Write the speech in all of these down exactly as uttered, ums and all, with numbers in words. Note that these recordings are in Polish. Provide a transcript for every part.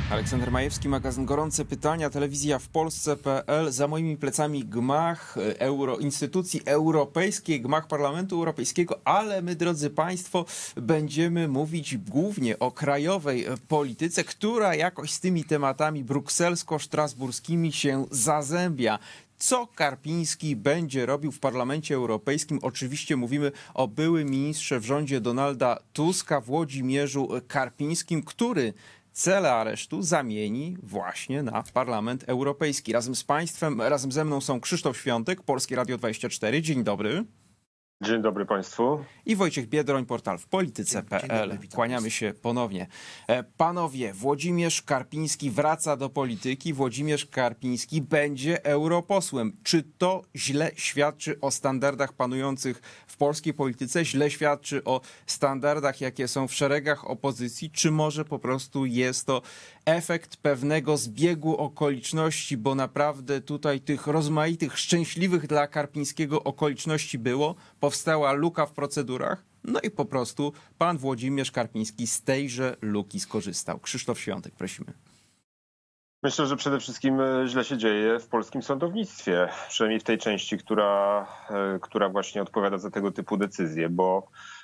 Aleksander Majewski, magazyn Gorące Pytania, telewizja w Polsce kropka pe el. Za moimi plecami gmach Euro, instytucji europejskiej, gmach Parlamentu Europejskiego, ale my, drodzy Państwo, będziemy mówić głównie o krajowej polityce, która jakoś z tymi tematami brukselsko-strasburskimi się zazębia. Co Karpiński będzie robił w Parlamencie Europejskim? Oczywiście mówimy o byłym ministrze w rządzie Donalda Tuska, Włodzimierzu Karpińskim, który cele aresztu zamieni właśnie na Parlament Europejski. Razem z Państwem, razem ze mną są Krzysztof Świątek, Polskie Radio dwadzieścia cztery. Dzień dobry. Dzień dobry Państwu. I Wojciech Biedroń, portal w polityce kropka pe el. Kłaniamy się ponownie. Panowie, Włodzimierz Karpiński wraca do polityki. Włodzimierz Karpiński będzie europosłem. Czy to źle świadczy o standardach panujących w polskiej polityce? Źle świadczy o standardach, jakie są w szeregach opozycji? Czy może po prostu jest to efekt pewnego zbiegu okoliczności, bo naprawdę tutaj tych rozmaitych, szczęśliwych dla Karpińskiego okoliczności było? Powstała luka w procedurach, no i po prostu pan Włodzimierz Karpiński z tejże luki skorzystał. Krzysztof Świątek, prosimy. Myślę, że przede wszystkim źle się dzieje w polskim sądownictwie, przynajmniej w tej części, która, która właśnie odpowiada za tego typu decyzje, bo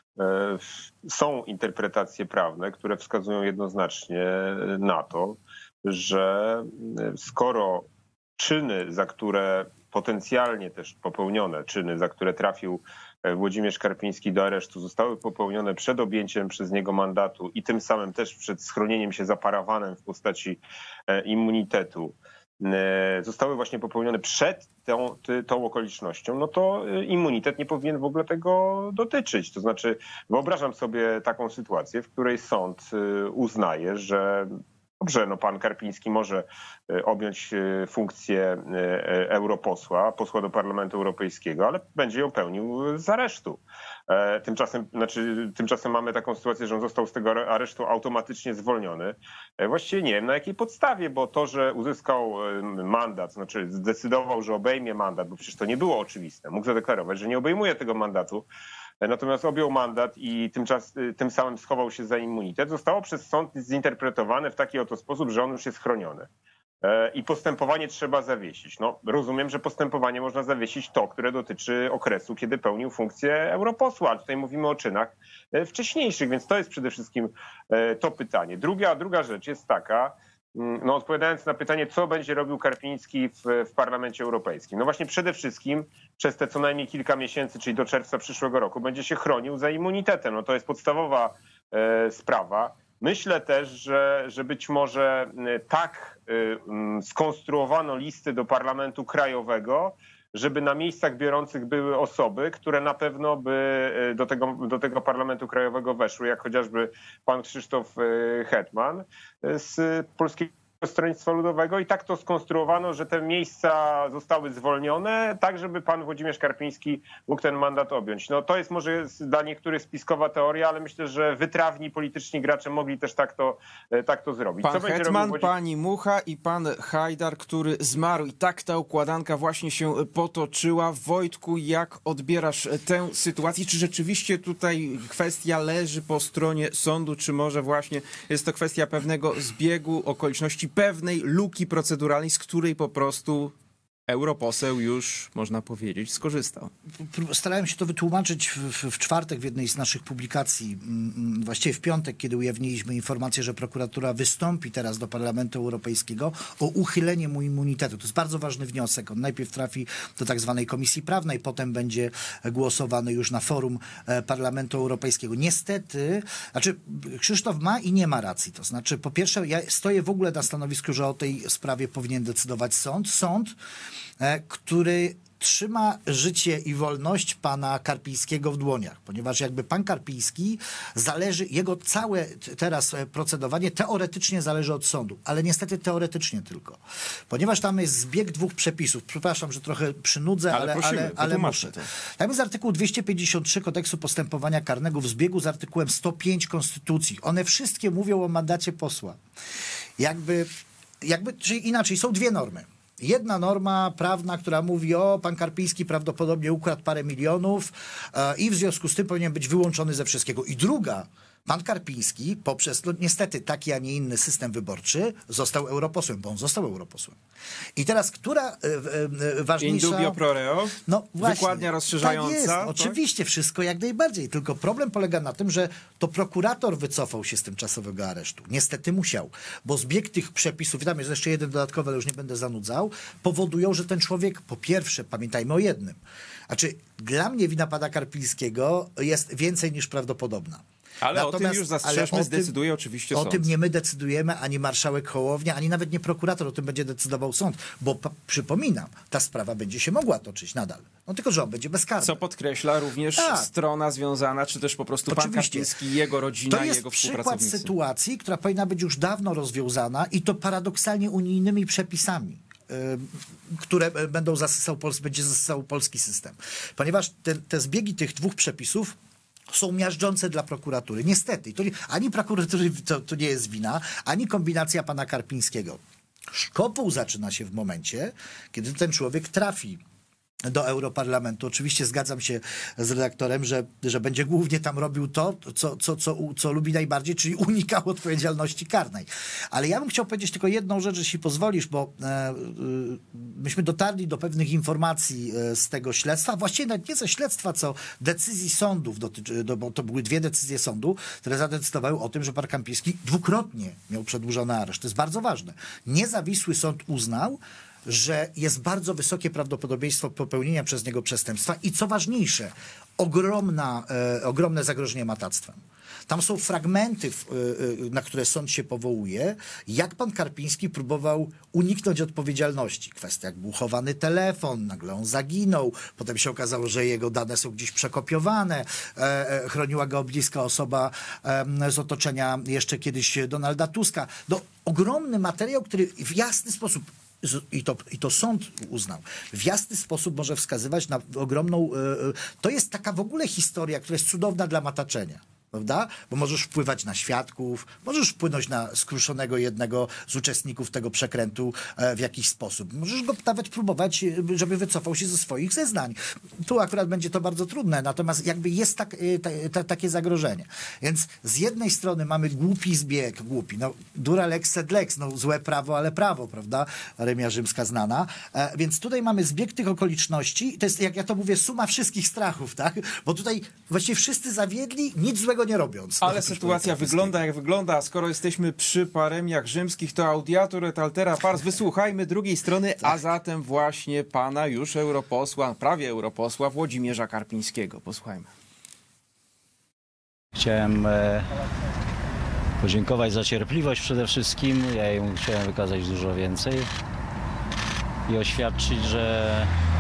są interpretacje prawne, które wskazują jednoznacznie na to, że skoro czyny, za które potencjalnie też popełnione czyny, za które trafił Włodzimierz Karpiński do aresztu, zostały popełnione przed objęciem przez niego mandatu i tym samym też przed schronieniem się za parawanem w postaci immunitetu, zostały właśnie popełnione przed tą, tą okolicznością, no to immunitet nie powinien w ogóle tego dotyczyć. To znaczy wyobrażam sobie taką sytuację, w której sąd uznaje, że dobrze, no pan Karpiński może objąć funkcję europosła, posła do Parlamentu Europejskiego, ale będzie ją pełnił z aresztu. Tymczasem, znaczy, tymczasem mamy taką sytuację, że on został z tego aresztu automatycznie zwolniony. Właściwie nie wiem na jakiej podstawie, bo to, że uzyskał mandat, znaczy zdecydował, że obejmie mandat, bo przecież to nie było oczywiste, mógł zadeklarować, że nie obejmuje tego mandatu, natomiast objął mandat i tymczas, tym samym schował się za immunitet, zostało przez sąd zinterpretowane w taki oto sposób, że on już jest chroniony. I postępowanie trzeba zawiesić. No, rozumiem, że postępowanie można zawiesić to, które dotyczy okresu, kiedy pełnił funkcję europosła, ale tutaj mówimy o czynach wcześniejszych, więc to jest przede wszystkim to pytanie. Druga, druga rzecz jest taka, no odpowiadając na pytanie, co będzie robił Karpiński w, w Parlamencie Europejskim. No właśnie przede wszystkim przez te co najmniej kilka miesięcy, czyli do czerwca przyszłego roku, będzie się chronił za immunitetem. No to jest podstawowa e, sprawa. Myślę też, że, że być może tak y, skonstruowano listy do Parlamentu Krajowego, żeby na miejscach biorących były osoby, które na pewno by do tego, do tego Parlamentu Krajowego weszły, jak chociażby pan Krzysztof Hetman z Polskiego Stronnictwa Ludowego, i tak to skonstruowano, że te miejsca zostały zwolnione, tak żeby pan Włodzimierz Karpiński mógł ten mandat objąć. No to jest może dla niektórych spiskowa teoria, ale myślę, że wytrawni polityczni gracze mogli też tak to, tak to zrobić. Pan Co Hetman, Włodzimierz... pani Mucha i pan Hajdar, który zmarł. I tak ta układanka właśnie się potoczyła. Wojtku, jak odbierasz tę sytuację? Czy rzeczywiście tutaj kwestia leży po stronie sądu, czy może właśnie jest to kwestia pewnego zbiegu okoliczności, pewnej luki proceduralnej, z której po prostu europoseł już, można powiedzieć, skorzystał? Starałem się to wytłumaczyć w, w, w czwartek w jednej z naszych publikacji, właściwie w piątek, kiedy ujawniliśmy informację, że prokuratura wystąpi teraz do Parlamentu Europejskiego o uchylenie mu immunitetu. To jest bardzo ważny wniosek. On najpierw trafi do tak zwanej Komisji Prawnej, potem będzie głosowany już na forum Parlamentu Europejskiego. Niestety, znaczy Krzysztof ma i nie ma racji. To znaczy, po pierwsze, ja stoję w ogóle na stanowisku, że o tej sprawie powinien decydować sąd. Sąd, który trzyma życie i wolność pana Karpińskiego w dłoniach, ponieważ jakby pan Karpiński zależy, jego całe teraz procedowanie teoretycznie zależy od sądu, ale niestety teoretycznie tylko, ponieważ tam jest zbieg dwóch przepisów. Przepraszam, że trochę przynudzę, ale, ale, prosimy, ale, ale muszę. To. Tam jest artykuł dwieście pięćdziesiąt trzy Kodeksu Postępowania Karnego w zbiegu z artykułem sto pięć Konstytucji. One wszystkie mówią o mandacie posła. Jakby, jakby czyli inaczej, są dwie normy. Jedna norma prawna, która mówi, o, pan Karpiński prawdopodobnie ukradł parę milionów e, i w związku z tym powinien być wyłączony ze wszystkiego. I druga Pan Karpiński poprzez, no niestety, taki, a nie inny system wyborczy został europosłem, bo on został europosłem. I teraz, która e, e, ważniejsza... In dubio pro reo? No właśnie, wykładnia rozszerzająca? Tak jest, tak? oczywiście, wszystko jak najbardziej. Tylko problem polega na tym, że to prokurator wycofał się z tymczasowego aresztu. Niestety musiał, bo zbieg tych przepisów, i tam jest jeszcze jeden dodatkowy, ale już nie będę zanudzał, powodują, że ten człowiek, po pierwsze, pamiętajmy o jednym, znaczy dla mnie wina pana Karpińskiego jest więcej niż prawdopodobna. Ale Natomiast, o tym już zastrzeżmy, zdecyduje tym, oczywiście o sąd. O tym nie my decydujemy, ani marszałek Hołownia, ani nawet nie prokurator, o tym będzie decydował sąd. Bo przypominam, ta sprawa będzie się mogła toczyć nadal. No tylko, że on będzie bezkarny. Co podkreśla również tak. strona związana, czy też po prostu Oczywiście. pan Karpiński, jego rodzina, to jest jego przykład współpracownicy. sytuacji, która powinna być już dawno rozwiązana i to paradoksalnie unijnymi przepisami, które będą zasysał, będzie zasysał polski system. Ponieważ te, te zbiegi tych dwóch przepisów są miażdżące dla prokuratury. Niestety. To nie, ani prokuratury to, to nie jest wina, ani kombinacja pana Karpińskiego. Szkopuł zaczyna się w momencie, kiedy ten człowiek trafi do Europarlamentu. Oczywiście zgadzam się z redaktorem, że, że będzie głównie tam robił to, co, co, co, co lubi najbardziej, czyli unikał odpowiedzialności karnej. Ale ja bym chciał powiedzieć tylko jedną rzecz, jeśli pozwolisz, bo e, e, myśmy dotarli do pewnych informacji e, z tego śledztwa, właściwie nawet nie ze śledztwa, co decyzji sądów, dotyczy, do, bo to były dwie decyzje sądu, które zadecydowały o tym, że pan Karpiński dwukrotnie miał przedłużony areszt. To jest bardzo ważne. Niezawisły sąd uznał, że jest bardzo wysokie prawdopodobieństwo popełnienia przez niego przestępstwa i co ważniejsze, ogromna, e, ogromne zagrożenie matactwem. Tam są fragmenty, w, e, na które sąd się powołuje, jak pan Karpiński próbował uniknąć odpowiedzialności. Kwestia, jak był chowany telefon, nagle on zaginął, potem się okazało, że jego dane są gdzieś przekopiowane, e, e, chroniła go bliska osoba e, z otoczenia jeszcze kiedyś Donalda Tuska. No, ogromny materiał, który w jasny sposób I to, I to sąd uznał. W jasny sposób może wskazywać na ogromną... Yy, to jest taka w ogóle historia, która jest cudowna dla mataczenia. Prawda? Bo możesz wpływać na świadków, możesz wpłynąć na skruszonego jednego z uczestników tego przekrętu e, w jakiś sposób. Możesz go nawet próbować, żeby wycofał się ze swoich zeznań. Tu akurat będzie to bardzo trudne, natomiast jakby jest tak, e, ta, ta, takie zagrożenie. Więc z jednej strony mamy głupi zbieg, głupi, no dura lex sed lex, no złe prawo, ale prawo, prawda? Remia rzymska znana. E, więc tutaj mamy zbieg tych okoliczności, to jest, jak ja to mówię, suma wszystkich strachów, tak? Bo tutaj właściwie wszyscy zawiedli, nic złego nie robiąc. Ale sytuacja wygląda jak wygląda, a skoro jesteśmy przy paremiach rzymskich, to audiatur et altera pars, wysłuchajmy drugiej strony, tak. A zatem właśnie pana już europosła, prawie europosła Włodzimierza Karpińskiego. Posłuchajmy. Chciałem e, podziękować za cierpliwość przede wszystkim, ja jej chciałem wykazać dużo więcej i oświadczyć, że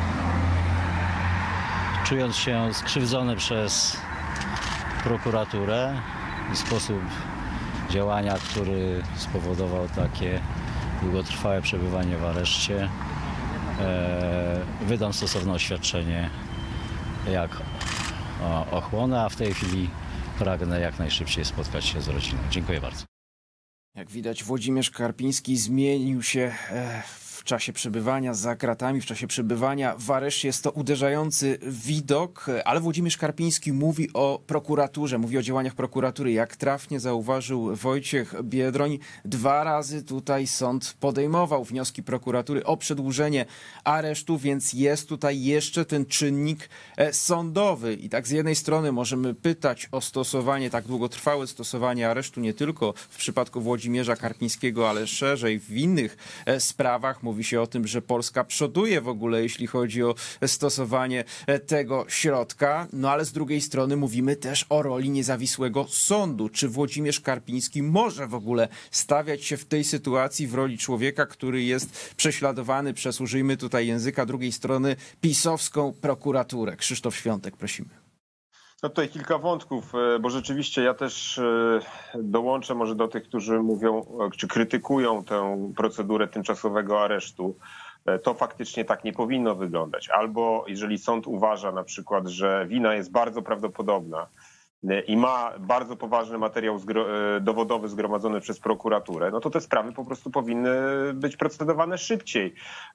czując się skrzywdzony przez prokuraturę i sposób działania, który spowodował takie długotrwałe przebywanie w areszcie, e, wydam stosowne oświadczenie jak o, ochłonę, a w tej chwili pragnę jak najszybciej spotkać się z rodziną. Dziękuję bardzo. Jak widać, Włodzimierz Karpiński zmienił się e, w czasie przebywania za kratami, w czasie przebywania w areszcie. Jest to uderzający widok, ale Włodzimierz Karpiński mówi o prokuraturze, mówi o działaniach prokuratury. Jak trafnie zauważył Wojciech Biedroń, dwa razy tutaj sąd podejmował wnioski prokuratury o przedłużenie aresztu, więc jest tutaj jeszcze ten czynnik sądowy. I tak z jednej strony możemy pytać o stosowanie, tak długotrwałe stosowanie aresztu nie tylko w przypadku Włodzimierza Karpińskiego, ale szerzej w innych sprawach. Mówi się o tym, że Polska przoduje w ogóle, jeśli chodzi o stosowanie tego środka. No ale z drugiej strony mówimy też o roli niezawisłego sądu. Czy Włodzimierz Karpiński może w ogóle stawiać się w tej sytuacji w roli człowieka, który jest prześladowany przez, użyjmy tutaj języka drugiej strony, pisowską prokuraturę? Krzysztof Świątek, prosimy. No tutaj kilka wątków, bo rzeczywiście ja też dołączę może do tych, którzy mówią, czy krytykują tę procedurę tymczasowego aresztu. To faktycznie tak nie powinno wyglądać. Albo jeżeli sąd uważa na przykład, że wina jest bardzo prawdopodobna, i ma bardzo poważny materiał dowodowy zgromadzony przez prokuraturę, no to te sprawy po prostu powinny być procedowane szybciej.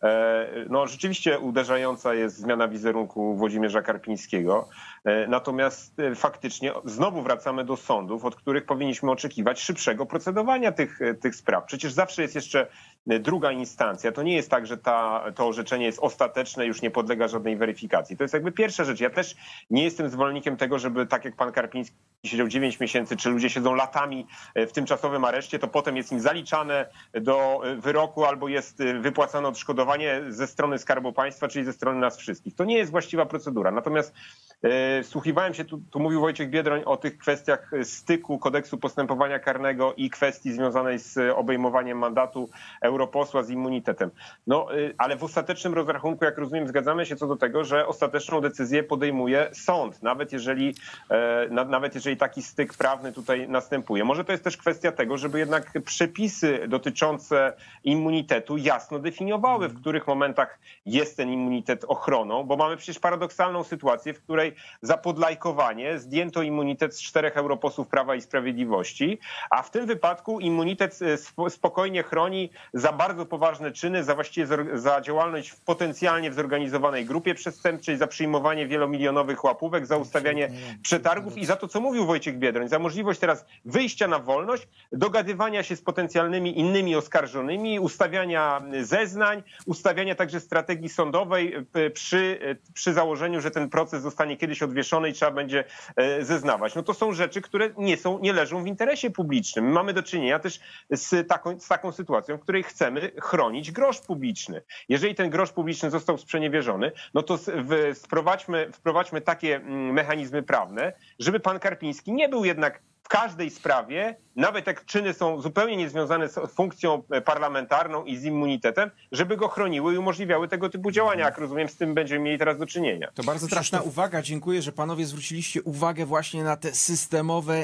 No rzeczywiście uderzająca jest zmiana wizerunku Włodzimierza Karpińskiego, natomiast faktycznie znowu wracamy do sądów, od których powinniśmy oczekiwać szybszego procedowania tych, tych spraw. Przecież zawsze jest jeszcze druga instancja. To nie jest tak, że ta, to orzeczenie jest ostateczne, już nie podlega żadnej weryfikacji. To jest jakby pierwsza rzecz. Ja też nie jestem zwolennikiem tego, żeby tak jak pan Karpiński siedział dziewięć miesięcy, czy ludzie siedzą latami w tymczasowym areszcie, to potem jest im zaliczane do wyroku albo jest wypłacane odszkodowanie ze strony Skarbu Państwa, czyli ze strony nas wszystkich. To nie jest właściwa procedura. Natomiast e, słuchiwałem się, tu, tu mówił Wojciech Biedroń o tych kwestiach styku kodeksu postępowania karnego i kwestii związanej z obejmowaniem mandatu europosła z immunitetem. No, ale w ostatecznym rozrachunku, jak rozumiem, zgadzamy się co do tego, że ostateczną decyzję podejmuje sąd, nawet jeżeli, nawet jeżeli taki styk prawny tutaj następuje. Może to jest też kwestia tego, żeby jednak przepisy dotyczące immunitetu jasno definiowały, w których momentach jest ten immunitet ochroną, bo mamy przecież paradoksalną sytuację, w której za podlajkowanie zdjęto immunitet z czterech europosłów Prawa i Sprawiedliwości, a w tym wypadku immunitet spokojnie chroni za bardzo poważne czyny, za właściwie za działalność w potencjalnie w zorganizowanej grupie przestępczej, za przyjmowanie wielomilionowych łapówek, za ustawianie przetargów i za to, co mówił Wojciech Biedroń, za możliwość teraz wyjścia na wolność, dogadywania się z potencjalnymi innymi oskarżonymi, ustawiania zeznań, ustawiania także strategii sądowej przy, przy założeniu, że ten proces zostanie kiedyś odwieszony i trzeba będzie zeznawać. No to są rzeczy, które nie są, nie leżą w interesie publicznym. My mamy do czynienia też z taką, z taką sytuacją, w której chcemy chronić grosz publiczny. Jeżeli ten grosz publiczny został sprzeniewierzony, no to wprowadźmy, wprowadźmy takie mechanizmy prawne, żeby pan Karpiński nie był jednak w każdej sprawie, nawet jak czyny są zupełnie niezwiązane z funkcją parlamentarną i z immunitetem, żeby go chroniły i umożliwiały tego typu działania. Jak rozumiem, z tym będziemy mieli teraz do czynienia. To bardzo trafna uwaga. Dziękuję, że panowie zwróciliście uwagę właśnie na te systemowe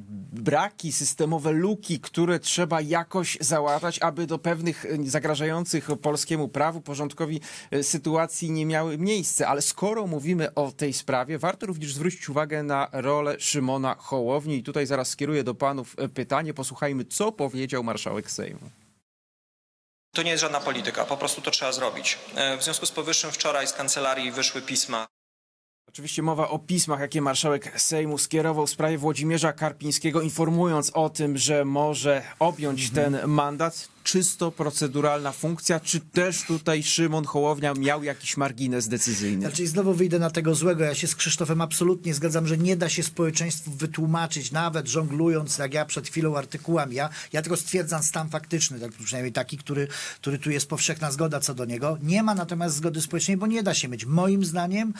braki, systemowe luki, które trzeba jakoś załatać, aby do pewnych zagrażających polskiemu prawu, porządkowi sytuacji nie miały miejsca. Ale skoro mówimy o tej sprawie, warto również zwrócić uwagę na rolę Szymona Hołowni. I tutaj zaraz skieruję do panów pytanie. Posłuchajmy, co powiedział marszałek Sejmu. To nie jest żadna polityka, po prostu to trzeba zrobić. W związku z powyższym wczoraj z kancelarii wyszły pisma. Oczywiście mowa o pismach, jakie marszałek Sejmu skierował w sprawie Włodzimierza Karpińskiego, informując o tym, że może objąć ten mandat. Czysto proceduralna funkcja, czy też tutaj Szymon Hołownia miał jakiś margines decyzyjny? Znaczy znowu wyjdę na tego złego. Ja się z Krzysztofem absolutnie zgadzam, że nie da się społeczeństwu wytłumaczyć, nawet żonglując, jak ja przed chwilą artykułami. Ja, ja tylko stwierdzam stan faktyczny, tak, przynajmniej taki, który, który tu jest powszechna zgoda co do niego. Nie ma natomiast zgody społecznej, bo nie da się mieć. Moim zdaniem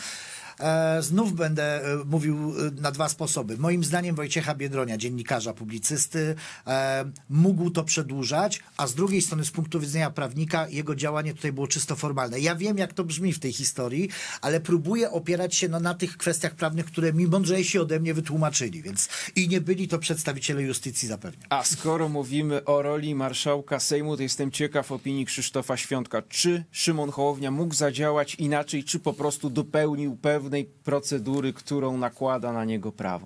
E, znów będę e, mówił na dwa sposoby. Moim zdaniem Wojciecha Biedronia, dziennikarza, publicysty, e, mógł to przedłużać, a z drugiej strony z punktu widzenia prawnika jego działanie tutaj było czysto formalne. Ja wiem, jak to brzmi w tej historii, ale próbuję opierać się no, na tych kwestiach prawnych, które mi mądrzejsi ode mnie wytłumaczyli, więc i nie byli to przedstawiciele justycji zapewne. A skoro mówimy o roli marszałka Sejmu, to jestem ciekaw opinii Krzysztofa Świątka. Czy Szymon Hołownia mógł zadziałać inaczej, czy po prostu dopełnił pewne procedury, którą nakłada na niego prawo?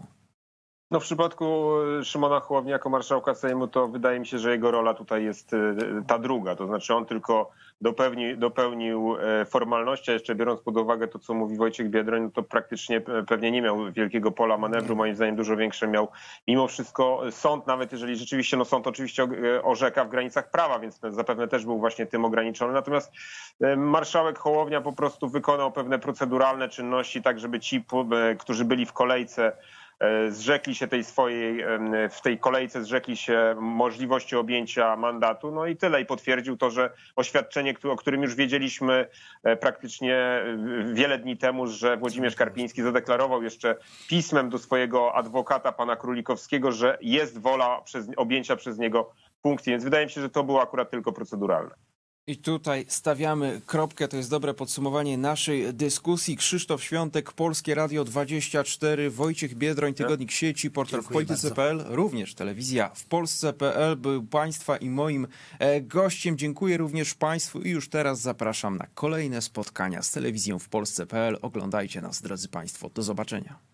No w przypadku Szymona Hołowni jako marszałka Sejmu to wydaje mi się, że jego rola tutaj jest ta druga, to znaczy on tylko dopełni, dopełnił formalności, a jeszcze biorąc pod uwagę to, co mówi Wojciech Biedroń, no to praktycznie pewnie nie miał wielkiego pola manewru, moim zdaniem dużo większe miał mimo wszystko sąd, nawet jeżeli rzeczywiście, no sąd oczywiście orzeka w granicach prawa, więc zapewne też był właśnie tym ograniczony, natomiast marszałek Hołownia po prostu wykonał pewne proceduralne czynności, tak żeby ci, którzy byli w kolejce, zrzekli się tej swojej, w tej kolejce zrzekli się możliwości objęcia mandatu, no i tyle. I potwierdził to, że oświadczenie, o którym już wiedzieliśmy praktycznie wiele dni temu, że Włodzimierz Karpiński zadeklarował jeszcze pismem do swojego adwokata, pana Królikowskiego, że jest wola przez, objęcia przez niego funkcji, więc wydaje mi się, że to było akurat tylko proceduralne. I tutaj stawiamy kropkę, to jest dobre podsumowanie naszej dyskusji. Krzysztof Świątek, Polskie Radio dwadzieścia cztery, Wojciech Biedroń, Tygodnik Sieci, portal w polityce kropka p l, również telewizja w Polsce kropka p l był Państwa i moim gościem. Dziękuję również Państwu i już teraz zapraszam na kolejne spotkania z telewizją w Polsce kropka p l. Oglądajcie nas, drodzy Państwo. Do zobaczenia.